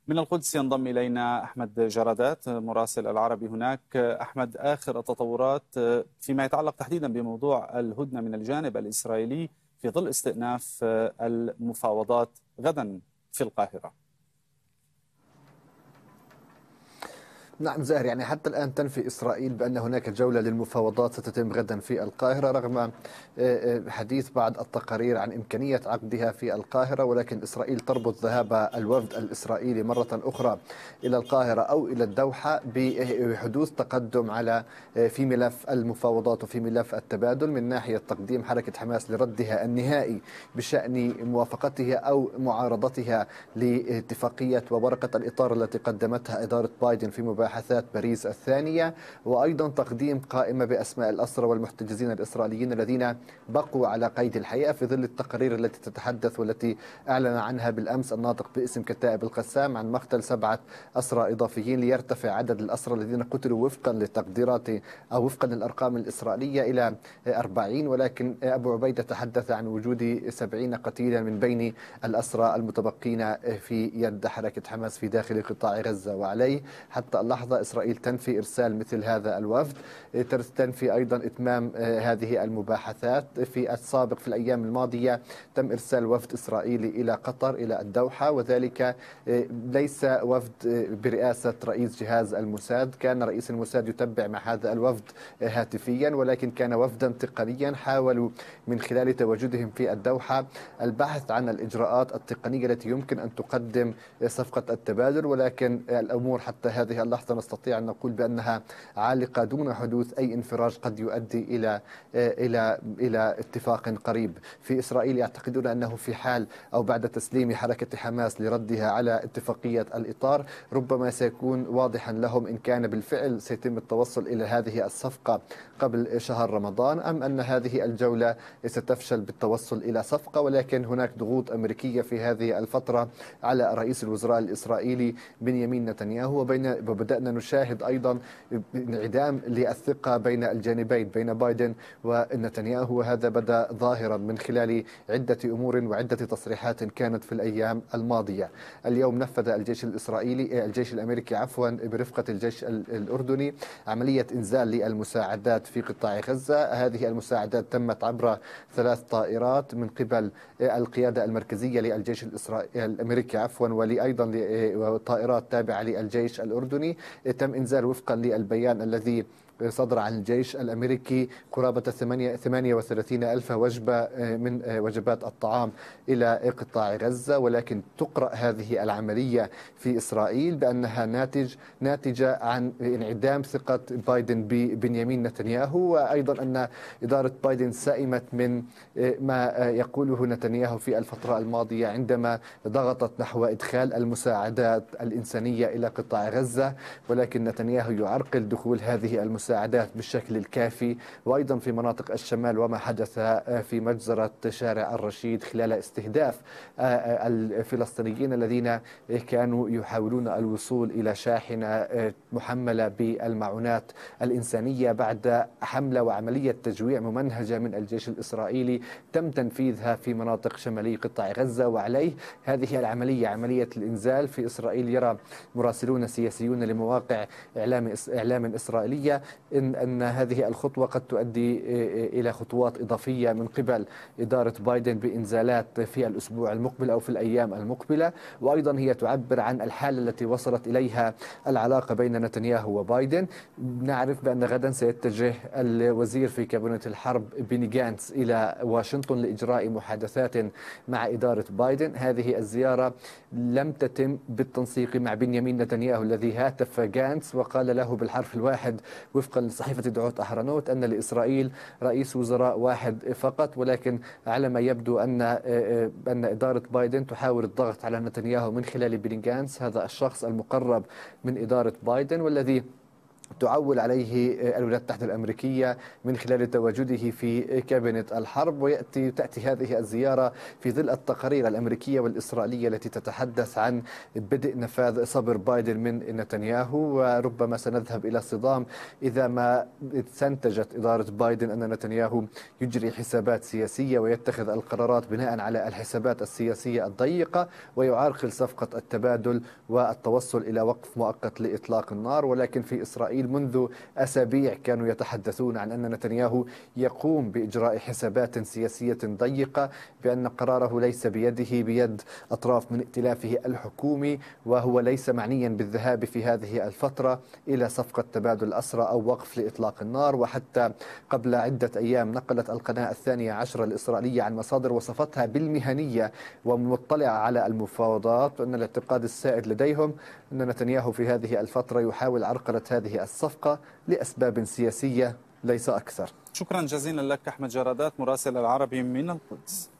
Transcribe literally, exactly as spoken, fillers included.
من القدس ينضم إلينا أحمد جرادات مراسل العربي هناك. أحمد، آخر التطورات فيما يتعلق تحديدا بموضوع الهدنة من الجانب الإسرائيلي في ظل استئناف المفاوضات غدا في القاهرة. نعم زاهر، يعني حتى الآن تنفي إسرائيل بأن هناك جولة للمفاوضات ستتم غدا في القاهرة، رغم حديث بعض التقارير عن إمكانية عقدها في القاهرة، ولكن إسرائيل تربط ذهاب الوفد الإسرائيلي مرة أخرى إلى القاهرة أو إلى الدوحة بحدوث تقدم على في ملف المفاوضات وفي ملف التبادل، من ناحية تقديم حركة حماس لردها النهائي بشأن موافقتها أو معارضتها لاتفاقية وورقة الإطار التي قدمتها إدارة بايدن في مباحثات مباحثات باريس الثانية، وأيضا تقديم قائمة بأسماء الأسرى والمحتجزين الإسرائيليين الذين بقوا على قيد الحياة في ظل التقارير التي تتحدث والتي أعلن عنها بالأمس الناطق باسم كتائب القسام عن مقتل سبعة أسرى إضافيين، ليرتفع عدد الأسرى الذين قتلوا وفقا للتقديرات أو وفقا للأرقام الإسرائيلية إلى أربعين، ولكن أبو عبيدة تحدث عن وجود سبعين قتيلا من بين الأسرى المتبقين في يد حركة حماس في داخل قطاع غزة. وعليه حتى اللحظة إسرائيل تنفي إرسال مثل هذا الوفد، تنفي أيضا إتمام هذه المباحثات. في السابق في الأيام الماضية تم إرسال وفد إسرائيلي إلى قطر إلى الدوحة، وذلك ليس وفد برئاسة رئيس جهاز الموساد، كان رئيس الموساد يتبع مع هذا الوفد هاتفيا، ولكن كان وفدا تقنيا حاولوا من خلال تواجدهم في الدوحة البحث عن الإجراءات التقنية التي يمكن أن تقدم صفقة التبادل، ولكن الأمور حتى هذه اللحظة نستطيع أن نقول بأنها عالقة دون حدوث أي انفراج قد يؤدي إلى إلى إلى اتفاق قريب. في إسرائيل يعتقدون أنه في حال أو بعد تسليم حركة حماس لردها على اتفاقية الإطار ربما سيكون واضحا لهم إن كان بالفعل سيتم التوصل إلى هذه الصفقة قبل شهر رمضان، أم أن هذه الجولة ستفشل بالتوصل إلى صفقة. ولكن هناك ضغوط أمريكية في هذه الفترة على رئيس الوزراء الإسرائيلي بنيامين نتنياهو، وبدأنا نشاهد أيضا انعدام للثقة بين الجانبين بين بايدن ونتنياهو، وهذا بدأ ظاهرا من خلال عدة أمور وعدة تصريحات كانت في الأيام الماضية. اليوم نفذ الجيش الإسرائيلي الجيش الأمريكي عفوا برفقة الجيش الأردني عملية إنزال للمساعدات في قطاع غزة. هذه المساعدات تمت عبر ثلاث طائرات من قبل القيادة المركزية للجيش الإسرائيلي الأمريكي عفوا ولأيضا طائرات تابعة للجيش الأردني. تم إنزال وفقا للبيان الذي صدر عن الجيش الأمريكي قرابة ثمانية وثلاثين ألف وجبة من وجبات الطعام إلى قطاع غزة، ولكن تقرأ هذه العملية في إسرائيل بأنها ناتج ناتجة عن انعدام ثقة بايدن ببنيامين نتنياهو، وأيضا أن إدارة بايدن سئمت من ما يقوله نتنياهو في الفترة الماضية عندما ضغطت نحو إدخال المساعدات الإنسانية إلى قطاع غزة، ولكن نتنياهو يعرقل دخول هذه المساعدات المساعدات بالشكل الكافي. وأيضا في مناطق الشمال وما حدث في مجزرة شارع الرشيد خلال استهداف الفلسطينيين الذين كانوا يحاولون الوصول إلى شاحنة محملة بالمعونات الإنسانية بعد حملة وعملية تجويع ممنهجة من الجيش الإسرائيلي تم تنفيذها في مناطق شمالي قطاع غزة. وعليه هذه العملية عملية الإنزال في إسرائيل يرى مراسلون سياسيون لمواقع إعلام إعلام إسرائيلية إن أن هذه الخطوة قد تؤدي إلى خطوات إضافية من قبل إدارة بايدن بإنزالات في الأسبوع المقبل أو في الأيام المقبلة. وأيضا هي تعبر عن الحالة التي وصلت إليها العلاقة بين نتنياهو وبايدن. نعرف بأن غدا سيتجه الوزير في كابينة الحرب بيني جانتس إلى واشنطن لإجراء محادثات مع إدارة بايدن. هذه الزيارة لم تتم بالتنسيق مع بنيامين نتنياهو الذي هاتف جانتس وقال له بالحرف الواحد وفقا لصحيفة دعوت أهرنوت أن لإسرائيل رئيس وزراء واحد فقط، ولكن على ما يبدو أن أن إدارة بايدن تحاول الضغط على نتنياهو من خلال بيني جانتس، هذا الشخص المقرب من إدارة بايدن والذي تعول عليه الولايات المتحدة الأمريكية من خلال تواجده في كابينة الحرب. ويأتي تأتي هذه الزيارة في ظل التقارير الأمريكية والإسرائيلية التي تتحدث عن بدء نفاذ صبر بايدن من نتنياهو، وربما سنذهب إلى صدام إذا ما استنتجت إدارة بايدن أن نتنياهو يجري حسابات سياسية ويتخذ القرارات بناء على الحسابات السياسية الضيقة ويعرقل صفقة التبادل والتوصل إلى وقف مؤقت لإطلاق النار. ولكن في إسرائيل منذ أسابيع كانوا يتحدثون عن أن نتنياهو يقوم بإجراء حسابات سياسية ضيقة، بأن قراره ليس بيده، بيد أطراف من ائتلافه الحكومي، وهو ليس معنيا بالذهاب في هذه الفترة إلى صفقة تبادل الأسرى أو وقف لإطلاق النار. وحتى قبل عدة أيام نقلت القناة الثانية عشرة الإسرائيلية عن مصادر وصفتها بالمهنية ومطلعة على المفاوضات، وأن الاعتقاد السائد لديهم أن نتنياهو في هذه الفترة يحاول عرقلة هذه الصفقة لأسباب سياسية ليس أكثر. شكرا جزيلا لك أحمد جرادات مراسل العربي من القدس.